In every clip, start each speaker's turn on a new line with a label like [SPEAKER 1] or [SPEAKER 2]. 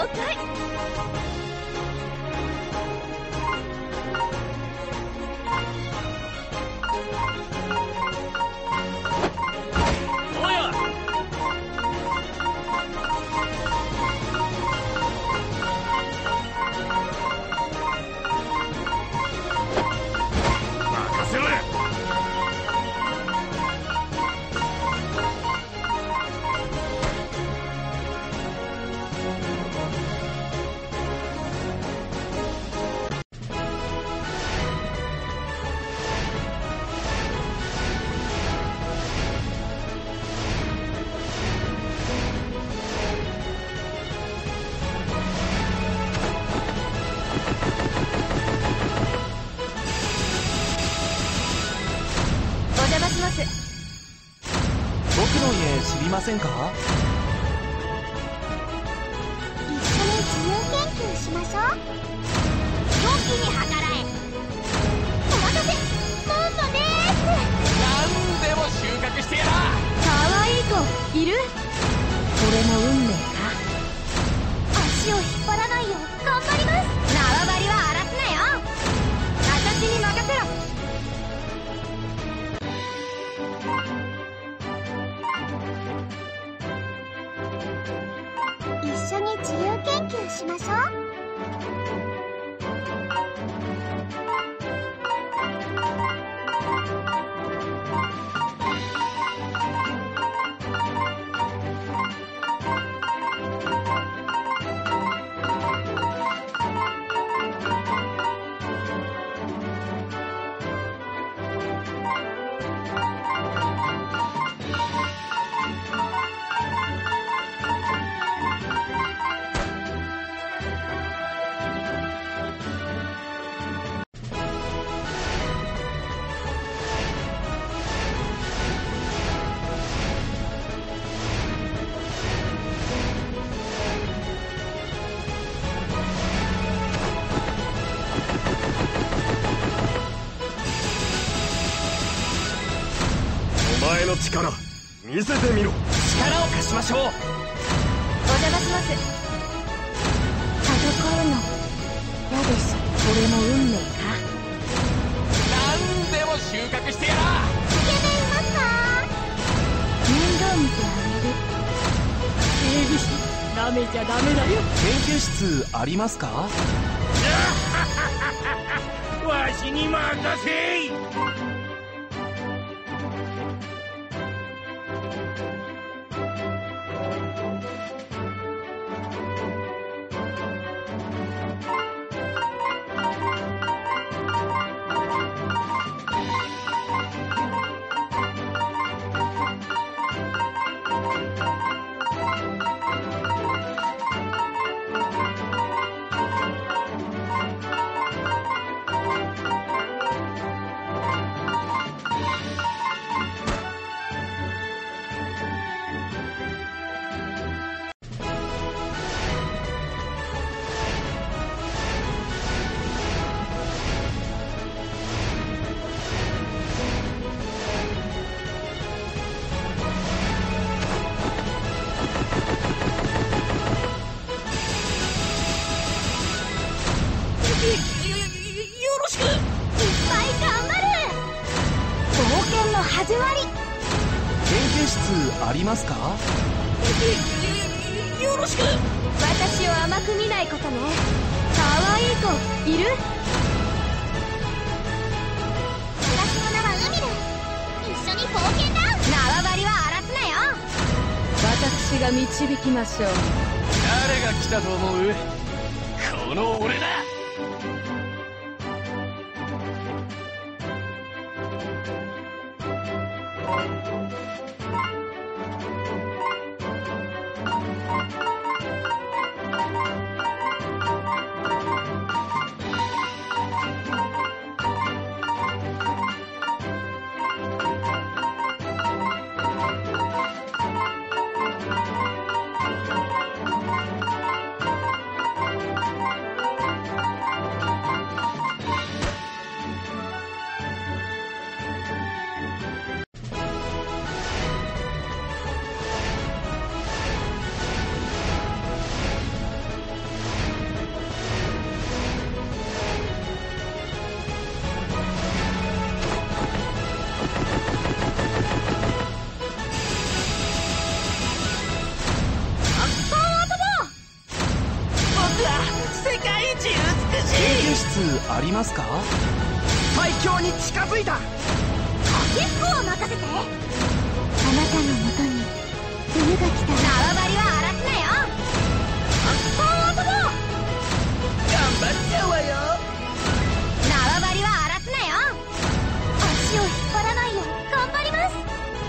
[SPEAKER 1] 解。
[SPEAKER 2] おや。任せろよ。
[SPEAKER 1] お邪魔します。
[SPEAKER 3] 僕の家知りませんか？
[SPEAKER 4] 一緒に自由研究しましょう。良きに計らえ。お待たせ、モンモでーす。
[SPEAKER 2] なんでも収穫してやら。
[SPEAKER 1] かわいい子いる？これも運命か。
[SPEAKER 4] 足を引っ張らないよう頑張ります。
[SPEAKER 1] 縄張りは荒らすなよ。私に任せろ。
[SPEAKER 4] 一緒に自由研究しましょう。
[SPEAKER 2] お前の力見せてみろ。
[SPEAKER 3] 力を貸しましょう。
[SPEAKER 1] お邪魔します。
[SPEAKER 4] 戦うの嫌です。
[SPEAKER 1] これも運命か。
[SPEAKER 2] なんでも収穫してやら。
[SPEAKER 4] イケメンいますか？
[SPEAKER 1] 面倒見てあげる。整備士なめちゃダメだよ。
[SPEAKER 3] 研究室ありますか？
[SPEAKER 2] わしに任せい。
[SPEAKER 1] よろしく。
[SPEAKER 4] いっぱい頑張る。冒険の始まり。
[SPEAKER 3] 研究室ありますか？
[SPEAKER 1] よろしく。私を甘く見ないことね。かわいい子いる？
[SPEAKER 4] 私の名は海です。一緒に冒険だ。
[SPEAKER 1] 縄張りは荒らすなよ。私が導きましょう。
[SPEAKER 2] 誰が来たと思う？この俺だ。
[SPEAKER 3] 究室ありますか？
[SPEAKER 2] 最強に近づいた。
[SPEAKER 4] 結構任せて。あなたのもとに冬が来たら縄張りは荒らすなよ。頑
[SPEAKER 2] 張っちゃうわよ。
[SPEAKER 4] 縄張りは荒らすなよ。足を引っ張らないよう頑張ります。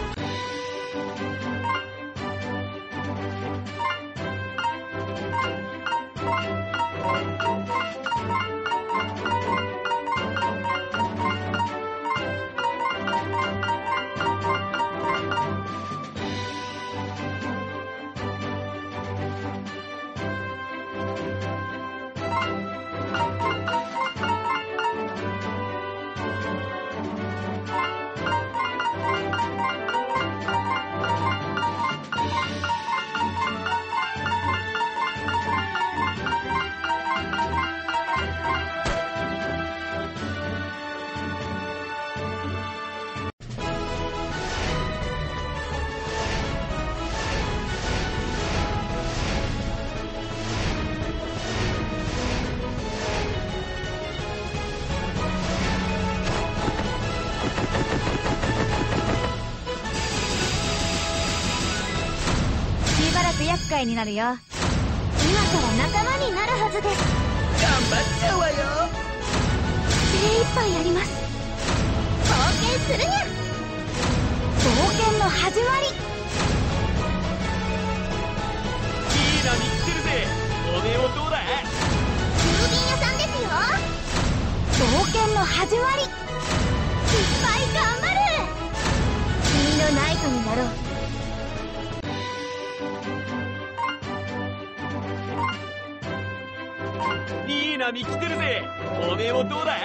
[SPEAKER 4] 厄介になるよ。今から仲間になるはずです。
[SPEAKER 2] 頑張っちゃうわよ。
[SPEAKER 4] 精一杯やります。冒険するにゃ。冒険の始まり。
[SPEAKER 2] いい波来てるぜ。おめえもどうだ？
[SPEAKER 4] 郵便屋さんですよ。冒険の始まり。いっぱい頑張る。君のナイトになろう。
[SPEAKER 2] いい波来てるぜ。おめえもどうだ？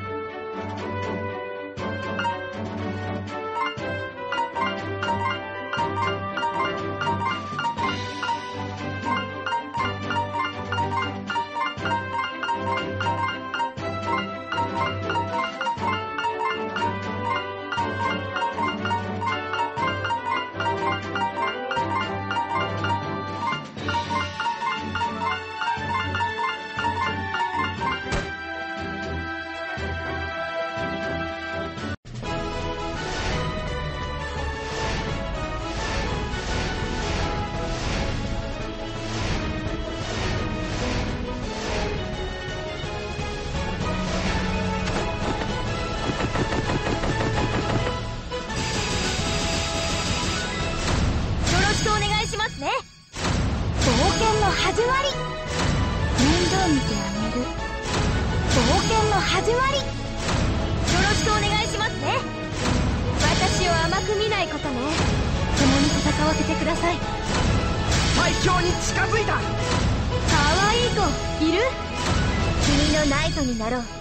[SPEAKER 4] 始まり。面倒見てあげる。冒険の始まり。よろしくお願いしますね。私を甘く見ないことね。共に戦わせてください。
[SPEAKER 2] 最強に近づいた。
[SPEAKER 4] かわいい子いる？君のナイトになろう。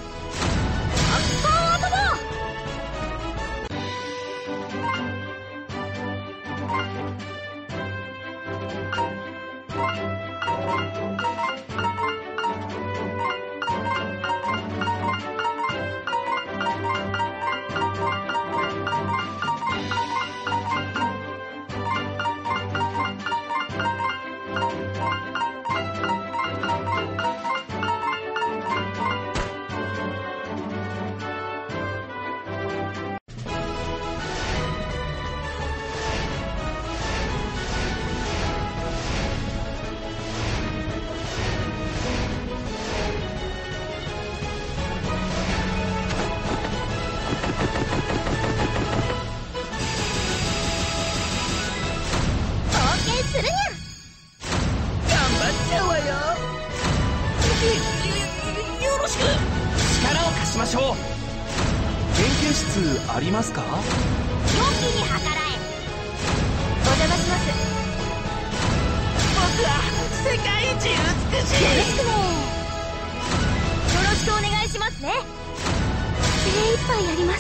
[SPEAKER 3] 研究室ありますか？
[SPEAKER 4] 良きに計らえ。お邪魔します。
[SPEAKER 2] 僕は世界一美しい。
[SPEAKER 4] よろしくね。よろしくお願いしますね。精一杯やります。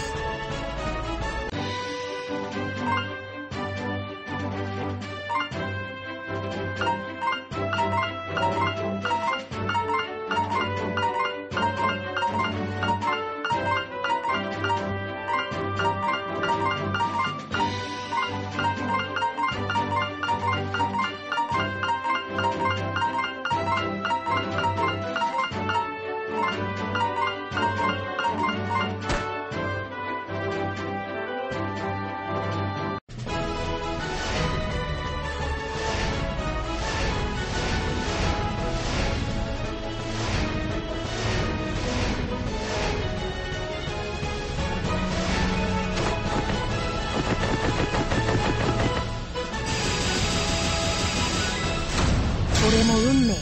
[SPEAKER 4] これも運命か。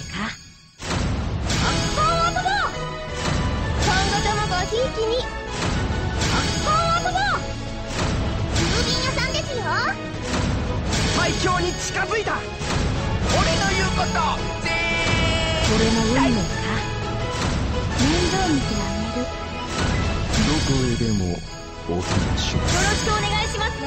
[SPEAKER 4] アッパーアートボー。今後ともごひいきに。アッパーアートボー。郵便屋さんですよ。
[SPEAKER 3] 最強に近づいた。俺の言うことぜ
[SPEAKER 4] これも運命か。面倒見てあげる。
[SPEAKER 5] どこへでもお供しま
[SPEAKER 4] よろしくお願いしますね。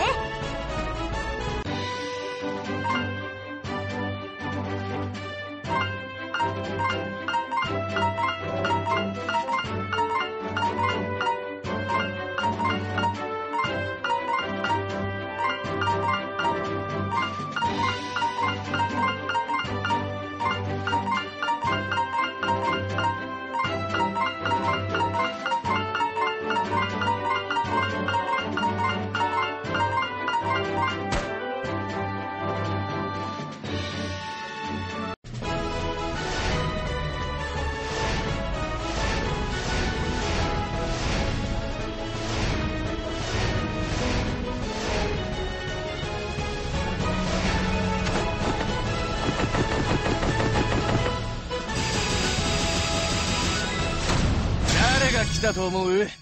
[SPEAKER 2] 誰が来たと思う？
[SPEAKER 4] 私に任せろ。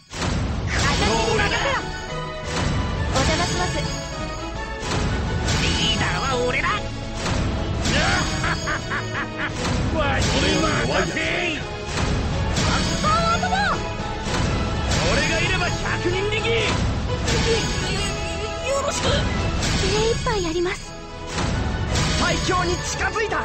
[SPEAKER 4] お邪魔します。
[SPEAKER 3] リーダーは俺だ。
[SPEAKER 2] わしに任せ。俺がいれば100人力。よろしく。
[SPEAKER 4] 精一杯やります。
[SPEAKER 3] 最強に近づいた。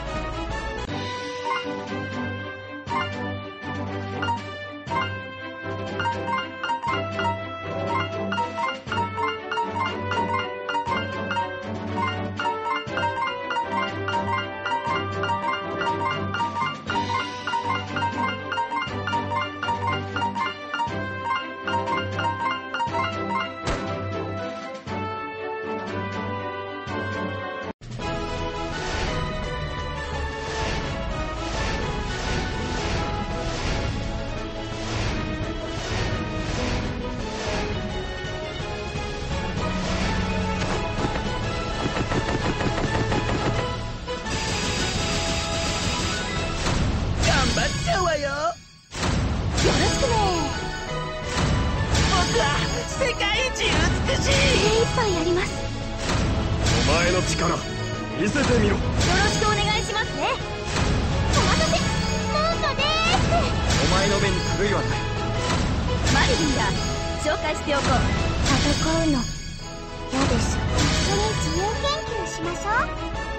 [SPEAKER 5] お前の力見せてみろ。
[SPEAKER 4] よろしくお願いしますね。お待たせ。ムートでー
[SPEAKER 3] お前の目に狂いはない。
[SPEAKER 4] す。マリリンだ。紹介しておこう。戦うの嫌でしょ。一緒に自由研究しましょう。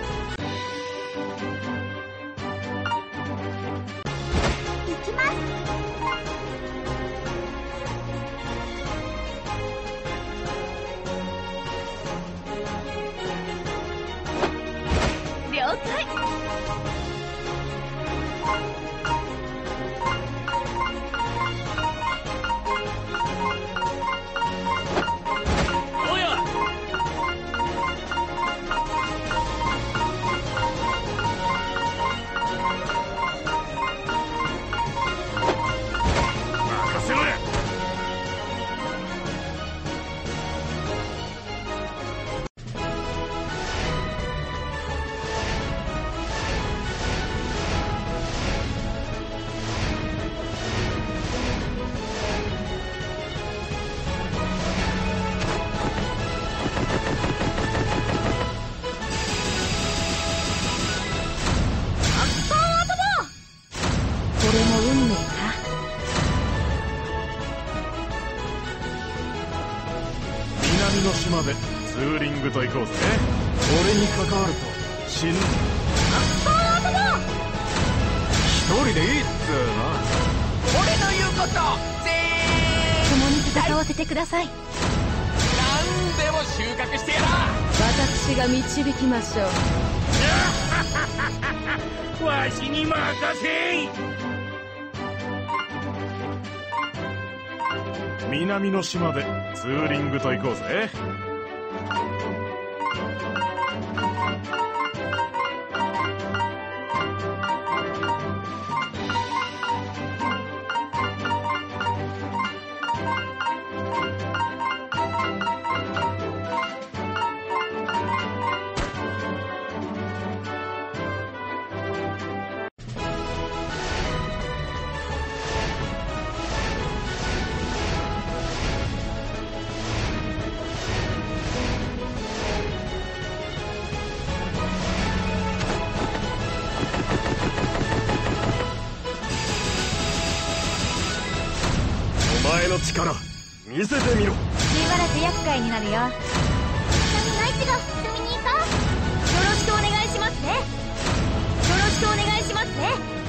[SPEAKER 4] 行きます。了解。
[SPEAKER 2] おや。任せろや。
[SPEAKER 4] これも運命か。
[SPEAKER 5] 南の島でツーリングと行こうぜ。俺に関わると死ぬ。一人でいいっつうな。
[SPEAKER 3] 俺の言うことぜ
[SPEAKER 4] 共に戦わせてください。
[SPEAKER 2] 何でも収穫してやら。
[SPEAKER 1] 私が導きましょう。
[SPEAKER 2] わしに任せ。
[SPEAKER 5] 南の島でツーリングと行こうぜ。 の力見せてみろ。
[SPEAKER 4] しばらく厄介になるよ。内地が進みに行こう。よろしくお願いしますね。よろしくお願いしますね。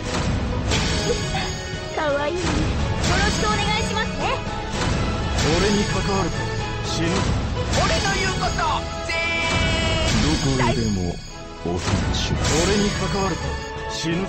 [SPEAKER 4] かわいいね。よろしくお願いしますね。
[SPEAKER 5] 俺に関わると死ぬぞ。
[SPEAKER 3] 俺の言うこと
[SPEAKER 5] どこへでもお供します。俺に関わると死ぬぞ。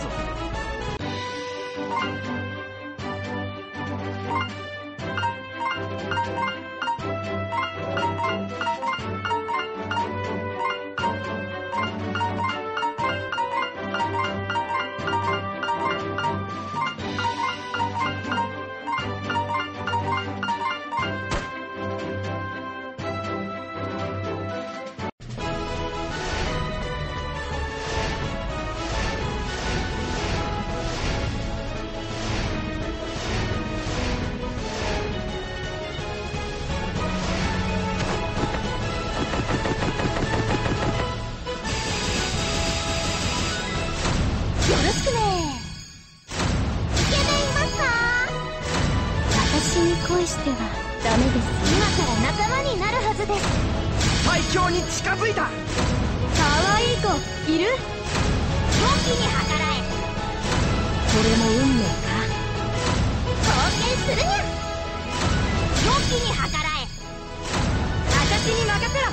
[SPEAKER 4] よろしくね。イケメンいますか？私に恋してはダメです。今から仲間になるはずです。
[SPEAKER 3] 最強に近づいた。
[SPEAKER 4] かわいい子いる？良きに計らえ。これも運命か。冒険するにゃ。良きに計らえ。私に任せろ。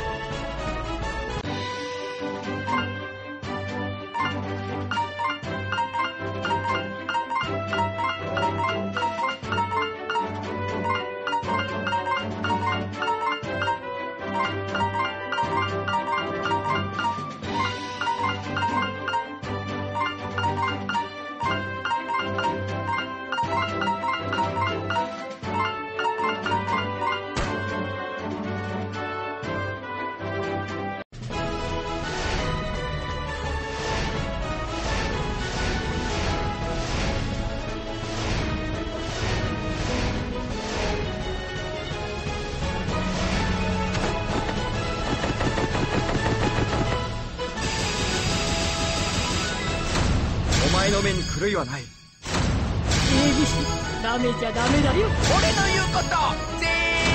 [SPEAKER 3] お前の目に狂いはない。
[SPEAKER 1] 整備士舐めちゃダメだよ。
[SPEAKER 3] 俺の言うこと全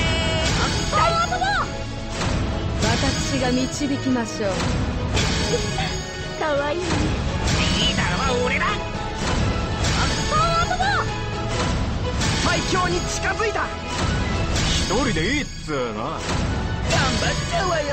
[SPEAKER 1] 私が導きましょう。かわいいね。
[SPEAKER 3] リーダーは俺だ。最強に近づいた。
[SPEAKER 5] 一人でいいっつーな。
[SPEAKER 3] 頑張っちゃうわよ。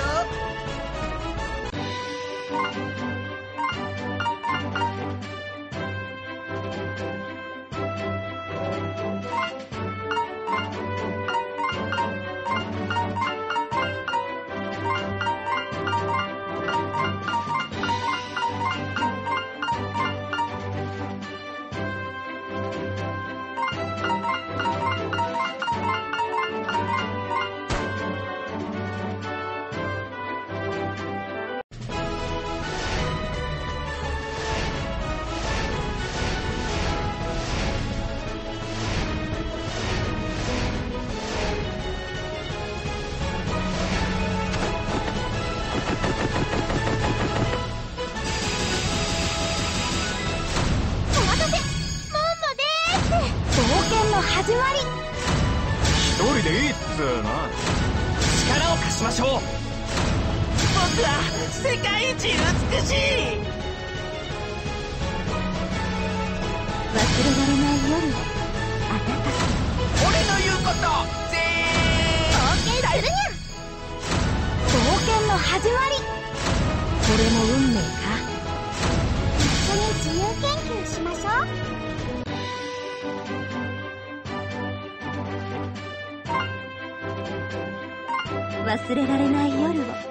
[SPEAKER 4] 始まり。
[SPEAKER 5] 一人でいいっつーな。
[SPEAKER 3] 力を貸しましょう。僕は世界一美しい。
[SPEAKER 4] 忘れられない夜をあたたか。
[SPEAKER 3] 俺の言うこと全
[SPEAKER 4] 冒険するにゃ。冒険の始まり。これも運命か。一緒に自由研究しましょう。忘れられない夜を